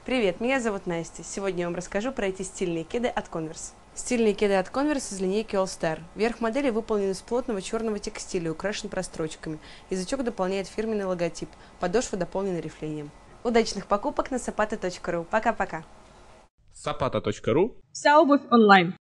Привет, меня зовут Настя. Сегодня я вам расскажу про эти стильные кеды от Converse. Стильные кеды от Converse из линейки All Star. Верх модели выполнен из плотного черного текстиля, украшен прострочками. Язычок дополняет фирменный логотип. Подошва дополнена рифлением. Удачных покупок на sapato.ru. Пока-пока. Sapato.ru. Вся обувь онлайн.